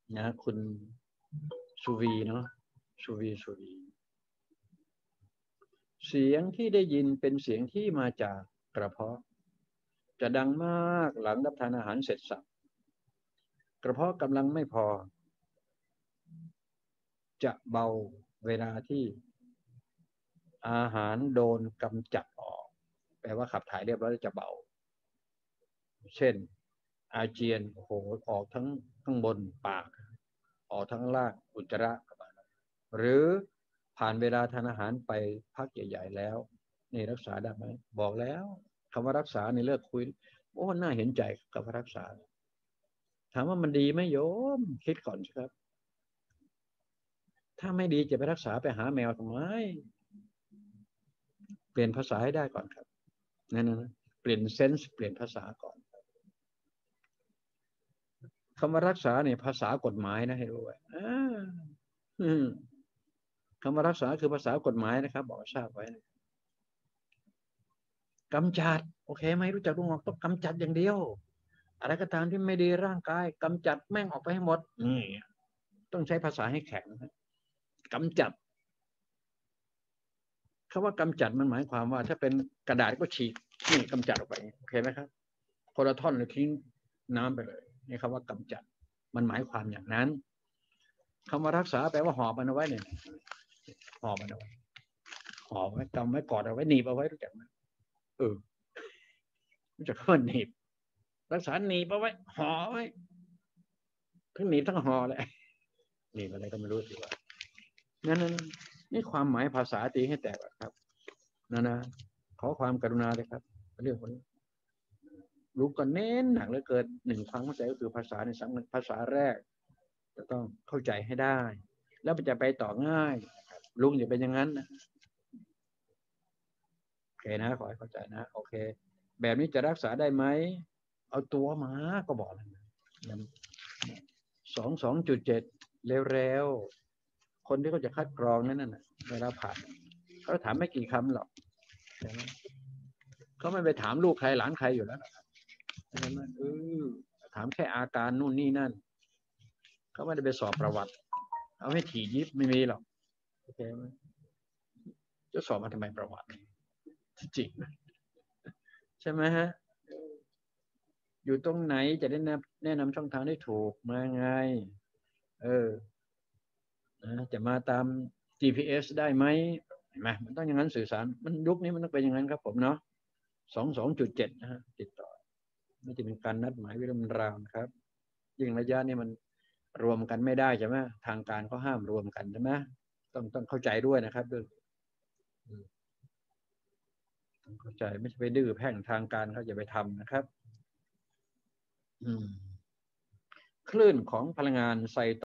นะคุณสุวีเนาะสุวีเสียงที่ได้ยินเป็นเสียงที่มาจากกระเพาะจะดังมากหลังรับทานอาหารเสร็จสับกระเพาะกำลังไม่พอจะเบาเวลาที่อาหารโดนกำจัดออกแปลว่าขับถ่ายเรียบร้อยจะเบาเช่นอาเจียนโอ้โหออกทั้งข้างบนปากออกทั้งล่างอุจจาระหรือผ่านเวลาทานอาหารไปพักใหญ่ๆแล้วนี่รักษาได้ไหมบอกแล้วคำว่ารักษาในเลิกคุยโอ้น่าเห็นใจกับรักษาถามว่ามันดีไหมโยมคิดก่อนสิครับถ้าไม่ดีจะไปรักษาไปหาแมวทำไมเปลี่ยนภาษาให้ได้ก่อนครับนั่นนะเปลี่ยนเซนส์เปลี่ยนภาษาก่อนคำว่ารักษาเนี่ยภาษากฎหมายนะให้รู้ไว้คำว่ารักษาคือภาษากฎหมายนะครับบอกทราบไว้กำจัดโอเคไหมรู้จักลุงออกต้องกำจัดอย่างเดียวอะไรก็ตามที่ไม่ดีร่างกายกำจัดแม่งออกไปให้หมดนี่ต้องใช้ภาษาให้แข็งกำจัดคำว่ากำจัดมันหมายความว่าถ้าเป็นกระดาษก็ฉีกนี่กำจัดออกไปโอเคไหมครับคนละท่อนเลยทิ้งน้ำไปเลยนี่คำว่ากำจัดมันหมายความอย่างนั้นคำว่ารักษาแปลว่าห่อมันเอาไว้เนี่ยห่อมันเอาไว้ห่อไว้กำไว้กอดเอาไว้หนีบเอาไว้รู้จักไหมรู้จักคำว่าหนีบรักษาหนีบเอาไว้ห่อไว้ทั้งหนีบทั้งห่อเลยหนีบอะไรก็ไม่รู้สิว่างั้นนี่ความหมายภาษาตีให้แตกครับนะขอความกรุณาเลยครับเรื่องนี้รู้ก็เน้นหนักเหลือเกินหนึ่งความเข้าใจก็คือภาษาในสังคมภาษาแรกจะต้องเข้าใจให้ได้แล้วมันจะไปต่อง่ายลุงอย่าเป็นอย่างนั้นนะโอเคนะขอให้เข้าใจนะโอเคแบบนี้จะรักษาได้ไหมเอาตัวมาก็บอกแล้ว22.7เร็วๆคนที่เขาจะคัดกรองนั่นน่ะเวลาผ่านเขาถามไม่กี่คำหรอกเขาไม่ไปถามลูกใครหลานใครอยู่แล้วถามแค่อาการนู่นนี่นั่นเขาไม่ได้ไปสอบประวัติเอาให้ถี่ยิบไม่มีหรอกโอเคไหมจะสอบมาทำไมประวัติจริงใช่ไหมฮะอยู่ตรงไหนจะได้แนะนำช่องทางได้ถูกมาไงจะมาตาม GPS ได้ไหมเห็นไหมมันต้องอย่างนั้นสื่อสารมันยุคนี้มันต้องเป็นอย่างนั้นครับผมเนาะ22.7นะฮะติดต่อไม่จะเป็นการนัดหมายเวลาราวนะครับยิ่งระยะนี้มันรวมกันไม่ได้ใช่ไหมทางการเขาห้ามรวมกันใช่ไหมต้องเข้าใจด้วยนะครับด้วยต้องเข้าใจไม่ใช่ไปดื้อแพ่งทางการเขาอย่าไปทำนะครับคลื่นของพลังงานไซ